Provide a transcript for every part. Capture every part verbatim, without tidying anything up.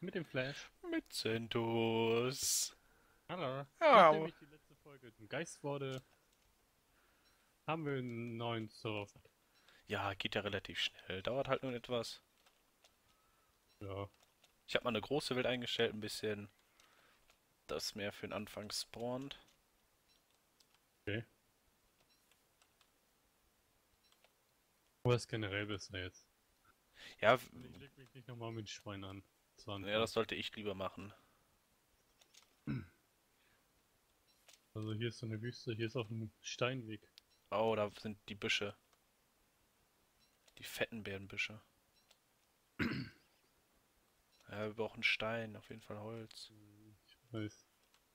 Mit dem Flash. Mit Centos. Hallo. Nachdem Au. ich die letzte Folge zum Geist wurde, haben wir einen neuen Server. Ja, geht ja relativ schnell. Dauert halt nur etwas. Ja. Ich habe mal eine große Welt eingestellt, ein bisschen, das mehr für den Anfang spawnt. Okay. Aber ist generell besser jetzt. Ja, w- Und ich leg mich nicht nochmal mit Schwein an. Zu ja, Anfang. das sollte ich lieber machen. Also hier ist so eine Wüste, hier ist auch ein Steinweg. Oh, da sind die Büsche. Die fetten Bärenbüsche. Ja, wir brauchen Stein, auf jeden Fall Holz. Hm, Ich weiß.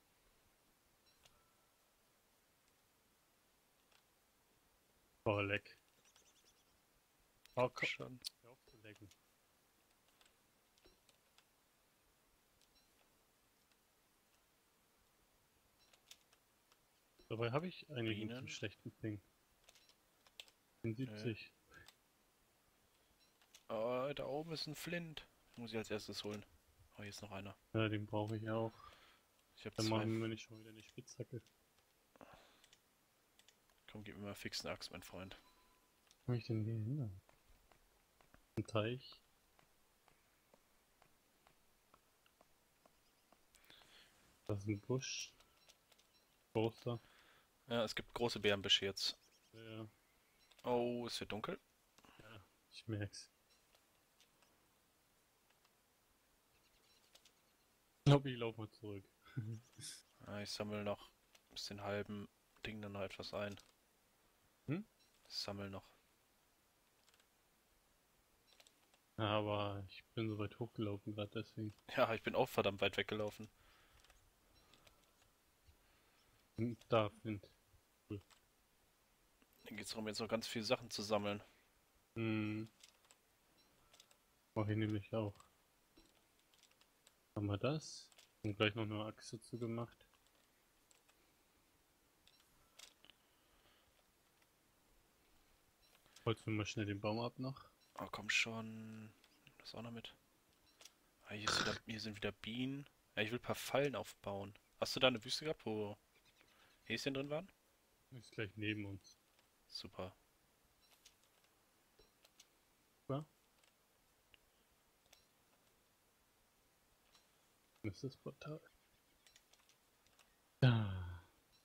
Oh, leck. Oh, komm. Schon. Hör auf zu lecken. Dabei habe ich eigentlich nicht so einen Bienen. schlechten Ping. Nö. siebzig. Oh, da oben ist ein Flint. Muss ich als erstes holen. Oh, hier ist noch einer. Ja, den brauche ich auch. Ich habe Dann zwei. machen wir nicht schon wieder eine Spitzhacke. Komm, gib mir mal fix eine Axt, mein Freund. Wo komm ich denn hier hin? Ein Teich. Das ist ein Busch. Großer. Ja, es gibt große Bärenbüsche jetzt. Ja, Oh, es wird dunkel. ja, ich merk's. Ich glaube, ich laufe mal zurück. Ah, ich sammle noch bis den halben Ding dann noch etwas ein. Hm? Ich sammle noch. Ja, aber ich bin so weit hochgelaufen gerade deswegen. Ja, ich bin auch verdammt weit weggelaufen. Und da Wind. Cool. Dann geht es darum, jetzt noch ganz viele Sachen zu sammeln. Hm, mach ich nämlich auch. Haben wir das? Und gleich noch eine Axt dazu gemacht. Holst du mal schnell den Baum ab noch? Oh, komm schon. Das auch noch mit. Ah, hier, ist wieder, hier sind wieder Bienen. Ja, ich will ein paar Fallen aufbauen. Hast du da eine Wüste gehabt, wo Häschen drin waren? Ist gleich neben uns. Super. Ja? Das ist das Portal. Da.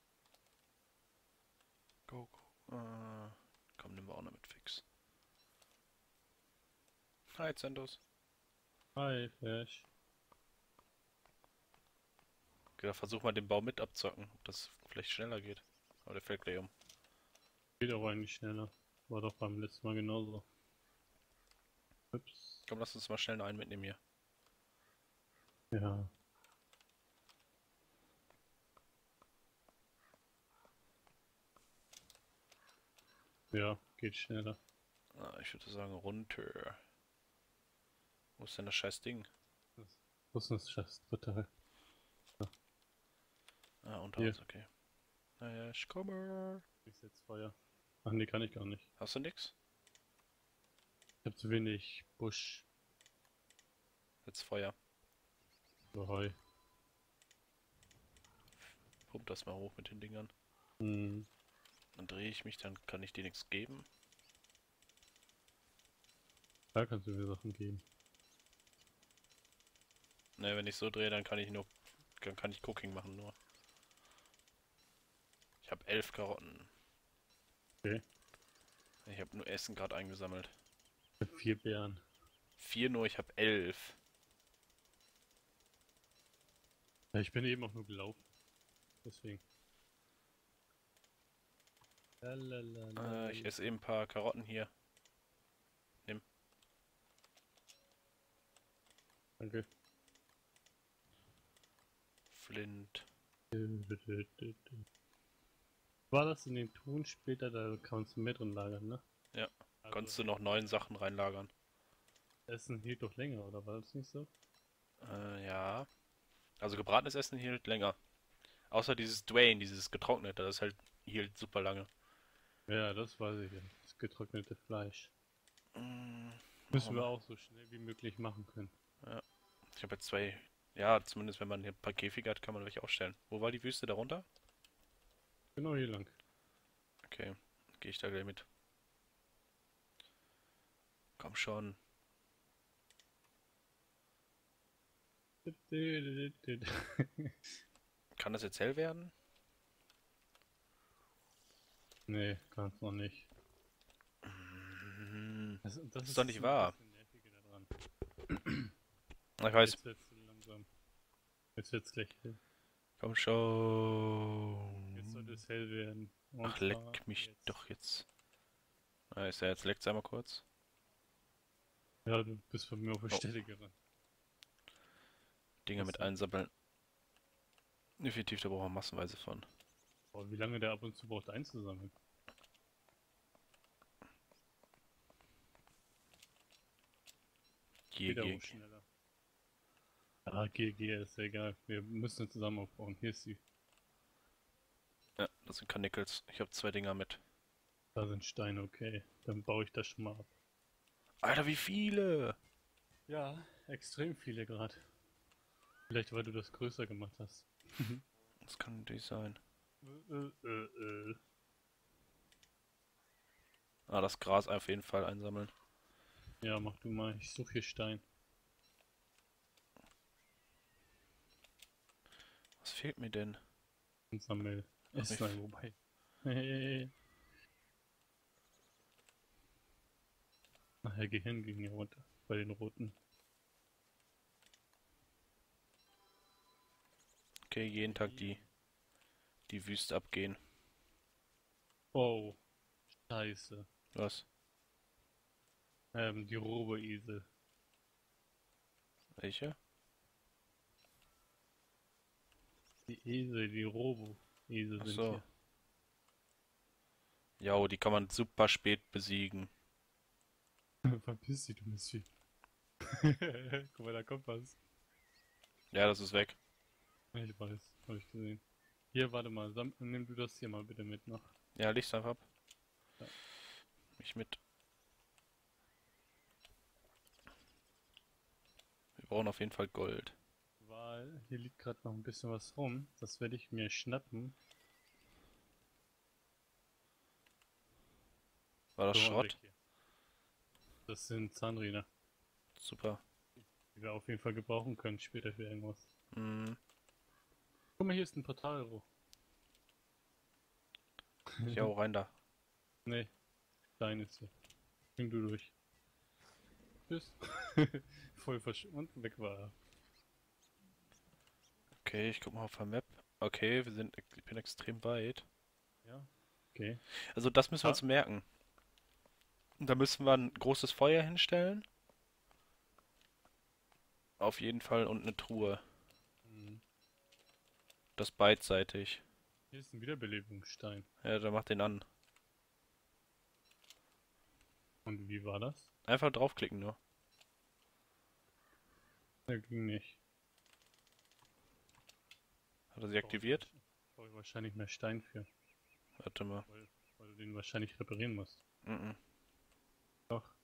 Go, go. Äh, komm, nehmen wir auch noch mit fix. Hi, Zendos. Hi, Flash. Okay, dann versuch mal den Baum mit abzocken, ob das vielleicht schneller geht. Aber der fällt gleich um. Geht auch eigentlich schneller. War doch beim letzten Mal genauso. Ups. Komm, lass uns mal schnell noch einen mitnehmen hier. Ja. Ja, geht schneller. Ah, ich würde sagen runter. Wo ist denn das scheiß Ding? Das Rüstungsscheiß-Portal. Ah, unter Hier, uns, okay. Naja, ich komme. ich setz Feuer. Ach nee, kann ich gar nicht. Hast du nix? Ich hab zu wenig Busch. Jetzt Feuer. So, Heu. Pump das mal hoch mit den Dingern. Hm. Dann drehe ich mich, dann kann ich dir nichts geben. Da kannst du mir Sachen geben. Ne, wenn ich so drehe, dann kann ich nur. Dann kann ich Cooking machen nur. Ich habe elf Karotten. Okay. Ich habe nur Essen gerade eingesammelt. Ich hab vier Beeren. Vier nur, ich habe elf. Ja, ich bin eben auch nur gelaufen. Deswegen. Äh, ich Lalalala. esse eben ein paar Karotten hier. Nimm. Danke. Flint. War das in den Ton später, da kannst du mehr drin lagern, ne? Ja. Also Konntest du noch neun Sachen reinlagern? Essen hielt doch länger, oder war das nicht so? Äh, ja. Also gebratenes Essen hielt länger. Außer dieses Dwayne, dieses getrocknete, das halt hielt super lange. Ja, das weiß ich ja. Das getrocknete Fleisch. Mm, machen wir Müssen wir mal. auch so schnell wie möglich machen können. Ja. Ich habe jetzt zwei. Ja, zumindest wenn man hier ein paar Käfige hat, kann man welche aufstellen. Wo war die Wüste darunter? Genau hier lang. Okay, gehe ich da gleich mit. Komm schon. Kann das jetzt hell werden? Nee, kann's noch nicht. Mhm. Das, das Das ist ist doch das nicht wahr. bisschen Nervige daran. Ich weiß. Jetzt wird's langsam. Jetzt wird's gleich hell. Komm schon. Jetzt sollte es hell werden. Und Ach, zwar leck mich jetzt. doch jetzt. Ah, ist ja jetzt leckt's einmal kurz. Ja, du bist von mir auf die Oh, Stelle gerannt. Dinge Das mit dann. einsammeln. Definitiv, da brauchen wir massenweise von. Boah, wie lange der ab und zu braucht einzusammeln. Geh, Geht geh, auch geh. schneller. Ah, G G, ist ja egal. Wir müssen zusammen aufbauen. Hier ist sie. Ja, das sind Karnickels. Ich habe zwei Dinger mit. Da sind Steine, okay. Dann baue ich das schon mal ab. Alter, wie viele! Ja, extrem viele gerade. Vielleicht weil du das größer gemacht hast. Das kann natürlich sein. Äh, äh, äh, äh. Ah, das Gras auf jeden Fall einsammeln. Ja, mach du mal. Ich suche hier Stein. Was fehlt mir denn? Und sammel. Ach, Ist ich- nein, wobei. Hey. Nachher Gehirn ging ja runter. Bei den roten. Okay, jeden Tag die, die Wüste abgehen. Oh. Scheiße. Was? Ähm, die Robo-Esel. Welche? Die Esel, die Robo-Esel Ach sind so. hier. Ja, die kann man super spät besiegen. Verpiss dich, du Mistvieh. Guck mal, da kommt was. Ja, das ist weg. Ich weiß, habe ich gesehen. Hier, warte mal, sam nimm du das hier mal bitte mit noch. Ja, leg's einfach ab. Ja. Mich mit. Wir brauchen auf jeden Fall Gold. Weil hier liegt gerade noch ein bisschen was rum. Das werde ich mir schnappen. War das So, und weg Schrott? hier. Das sind Zahnräder, Super. die wir auf jeden Fall gebrauchen können später für irgendwas. Hm. Guck mal, hier ist ein Portalrohr. Ja, rein da. Nee, dein ist hier. Spring du durch. Tschüss. Voll verschwunden und weg war er. Okay, ich guck mal auf der Map. Okay, wir sind, ich bin extrem weit. Ja, okay. Also das müssen wir Ah, uns merken. Da müssen wir ein großes Feuer hinstellen. Auf jeden Fall und eine Truhe. hm. Das beidseitig. Hier ist ein Wiederbelebungsstein. Ja, dann mach den an. Und wie war das? Einfach draufklicken nur. Der ging nicht. Hat er sie aktiviert? Brauche ich wahrscheinlich mehr Stein für. Warte mal. Weil, weil du den wahrscheinlich reparieren musst. Mhm. Doch.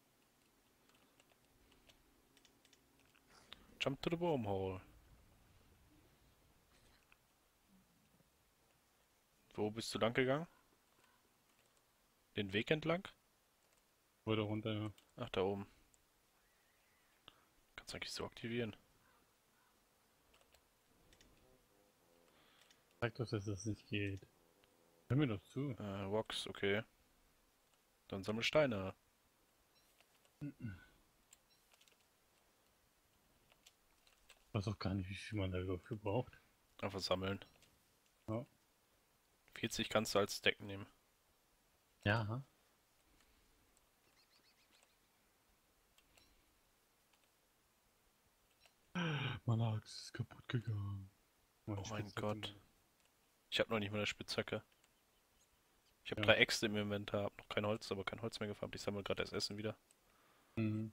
Jump to the wormhole. Wo bist du lang gegangen? Den Weg entlang? Wurde runter, ja. Ach, da oben. Kannst du eigentlich so aktivieren. Sag doch, dass das nicht geht. Hör mir doch zu. Äh, Vox, okay. Dann sammel Steine. Ich weiß auch gar nicht, wie viel man dafür braucht. Einfach sammeln. Ja. vierzig kannst du als Stack nehmen. Ja. Meine Axt ist kaputt gegangen. Meine Oh mein Spitzhacke Gott. nicht. Ich habe noch nicht mal eine Spitzhacke. Ich habe Ja. drei Äxte im Inventar, hab noch kein Holz, aber kein Holz mehr gefarmt. Ich sammle gerade das Essen wieder. Mhm.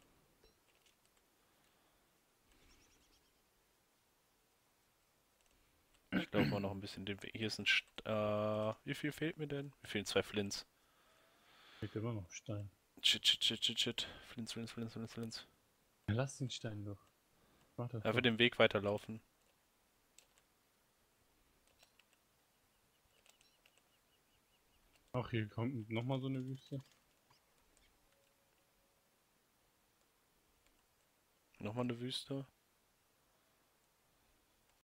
Ich laufe mal noch ein bisschen den Weg. Hier ist ein St äh, wie viel fehlt mir denn? Mir fehlen zwei Flints. Fehlt immer noch Stein. Shit, shit, shit, shit, shit. Flints, Flints, Flints, Flints, Flints. Ja, lass den Stein doch. Mach das Er doch. wird den Weg weiterlaufen. Ach, hier kommt nochmal so eine Wüste. Nochmal eine Wüste.